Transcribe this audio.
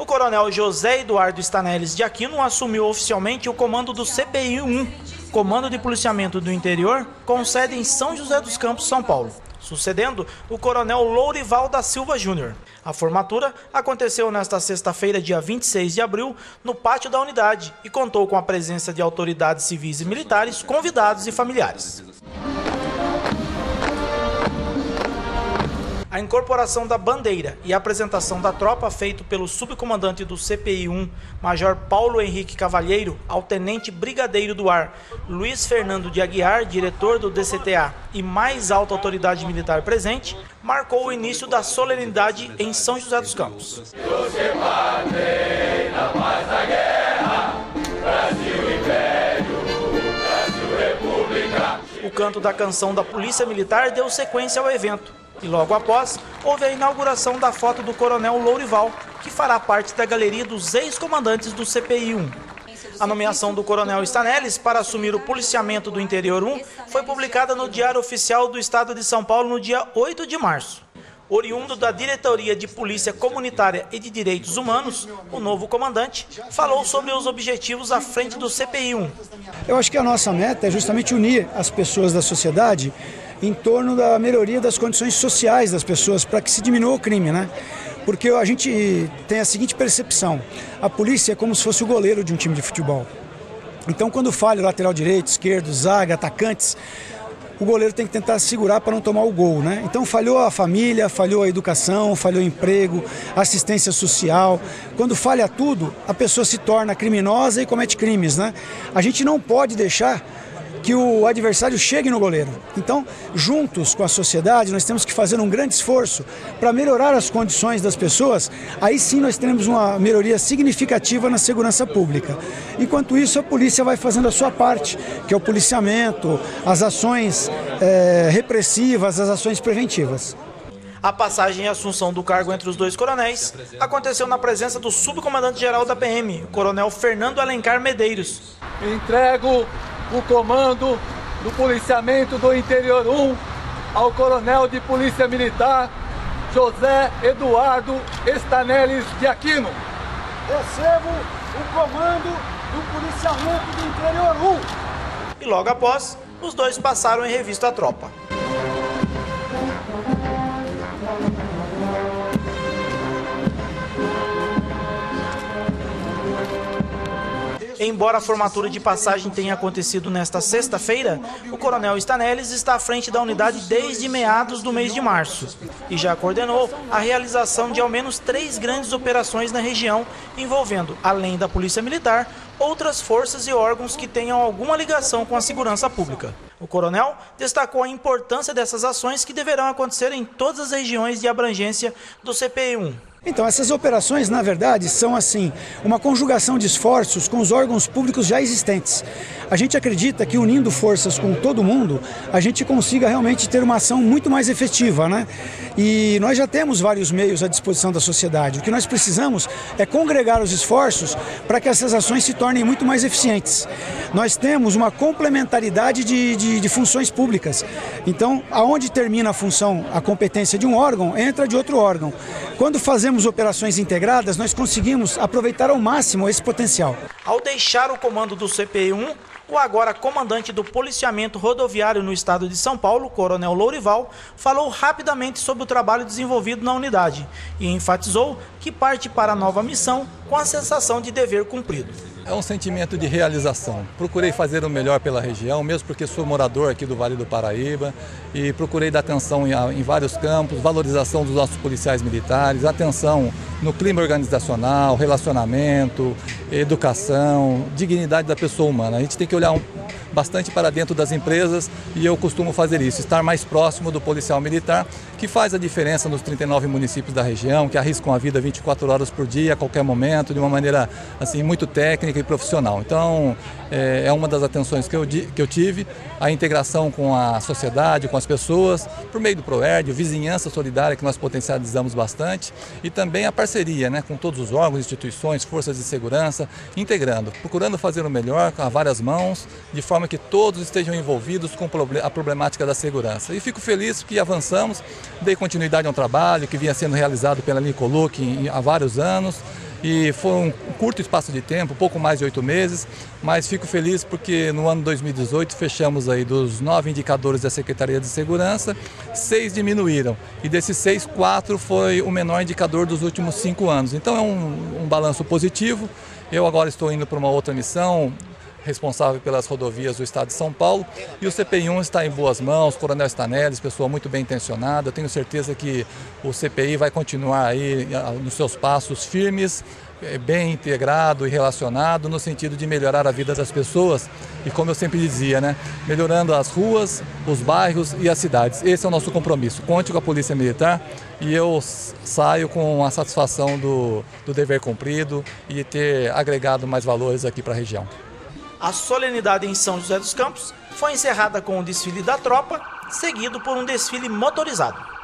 coronel José Eduardo Stanelles de Aquino assumiu oficialmente o comando do CPI-1, Comando de Policiamento do Interior, com sede em São José dos Campos, São Paulo, sucedendo o coronel Lourival da Silva Júnior. A formatura aconteceu nesta sexta-feira, dia 26 de abril, no pátio da unidade e contou com a presença de autoridades civis e militares, convidados e familiares. A incorporação da bandeira e a apresentação da tropa feito pelo subcomandante do CPI-1, Major Paulo Henrique Cavalheiro, ao tenente brigadeiro do ar Luiz Fernando de Aguiar, diretor do DCTA e mais alta autoridade militar presente, marcou o início da solenidade em São José dos Campos. O canto da canção da Polícia Militar deu sequência ao evento. E logo após, houve a inauguração da foto do coronel Lourival, que fará parte da galeria dos ex-comandantes do CPI-1. A nomeação do coronel Stanelles para assumir o policiamento do Interior 1 foi publicada no Diário Oficial do Estado de São Paulo no dia 8 de março. Oriundo da Diretoria de Polícia Comunitária e de Direitos Humanos, o novo comandante falou sobre os objetivos à frente do CPI-1. Eu acho que a nossa meta é justamente unir as pessoas da sociedade em torno da melhoria das condições sociais das pessoas, para que se diminua o crime, né? Porque a gente tem a seguinte percepção: a polícia é como se fosse o goleiro de um time de futebol. Então, quando falha o lateral direito, esquerdo, zaga, atacantes, o goleiro tem que tentar segurar para não tomar o gol, né? Então falhou a família, falhou a educação, falhou o emprego, assistência social. Quando falha tudo, a pessoa se torna criminosa e comete crimes, né? A gente não pode deixar que o adversário chegue no goleiro. Então, juntos com a sociedade, nós temos que fazer um grande esforço para melhorar as condições das pessoas. Aí sim nós teremos uma melhoria significativa na segurança pública. Enquanto isso, a polícia vai fazendo a sua parte, que é o policiamento, as ações repressivas, as ações preventivas. A passagem e assunção do cargo entre os dois coronéis aconteceu na presença do subcomandante-geral da PM, o coronel Fernando Alencar Medeiros. Entrego o comando do policiamento do Interior 1 ao coronel de Polícia Militar José Eduardo Stanelles de Aquino. Recebo o comando do policiamento do Interior 1. E logo após, os dois passaram em revista a tropa. Embora a formatura de passagem tenha acontecido nesta sexta-feira, o coronel Stanelles está à frente da unidade desde meados do mês de março e já coordenou a realização de ao menos 3 grandes operações na região, envolvendo, além da Polícia Militar, outras forças e órgãos que tenham alguma ligação com a segurança pública. O coronel destacou a importância dessas ações que deverão acontecer em todas as regiões de abrangência do CPI-1. Então, essas operações, na verdade, são assim, uma conjugação de esforços com os órgãos públicos já existentes. A gente acredita que unindo forças com todo mundo, a gente consiga realmente ter uma ação muito mais efetiva, né? E nós já temos vários meios à disposição da sociedade. O que nós precisamos é congregar os esforços para que essas ações se tornem muito mais eficientes. Nós temos uma complementaridade de funções públicas. Então, aonde termina a função, a competência de um órgão, entra de outro órgão. Quando fazemos operações integradas, nós conseguimos aproveitar ao máximo esse potencial. Ao deixar o comando do CPI-1, o agora comandante do policiamento rodoviário no estado de São Paulo, coronel Lourival, falou rapidamente sobre o trabalho desenvolvido na unidade e enfatizou que parte para a nova missão com a sensação de dever cumprido. É um sentimento de realização. Procurei fazer o melhor pela região, mesmo porque sou morador aqui do Vale do Paraíba, e procurei dar atenção em vários campos, valorização dos nossos policiais militares, atenção no clima organizacional, relacionamento, educação, dignidade da pessoa humana. A gente tem que olhar bastante para dentro das empresas e eu costumo fazer isso, estar mais próximo do policial militar, que faz a diferença nos 39 municípios da região, que arriscam a vida 24 horas por dia, a qualquer momento, de uma maneira assim, muito técnica e profissional. Então, é uma das atenções que eu tive, a integração com a sociedade, com as pessoas, por meio do ProERD, vizinhança solidária, que nós potencializamos bastante, e também a parceria, né, com todos os órgãos, instituições, forças de segurança, integrando, procurando fazer o melhor a várias mãos, de forma que todos estejam envolvidos com a problemática da segurança. E fico feliz que avançamos, dei continuidade a um trabalho que vinha sendo realizado pela Nicoluc há vários anos, e foi um curto espaço de tempo, pouco mais de 8 meses, mas fico feliz porque no ano 2018 fechamos aí dos 9 indicadores da Secretaria de Segurança, 6 diminuíram e desses 6, 4 foi o menor indicador dos últimos 5 anos. Então é um balanço positivo. Eu agora estou indo para uma outra missão, responsável pelas rodovias do estado de São Paulo, e o CPI-1 está em boas mãos, Coronel Stanelles, pessoa muito bem intencionada. Eu tenho certeza que o CPI vai continuar aí nos seus passos firmes, bem integrado e relacionado no sentido de melhorar a vida das pessoas e, como eu sempre dizia, né, melhorando as ruas, os bairros e as cidades. Esse é o nosso compromisso. Conte com a Polícia Militar e eu saio com a satisfação do dever cumprido e ter agregado mais valores aqui para a região. A solenidade em São José dos Campos foi encerrada com o desfile da tropa, seguido por um desfile motorizado.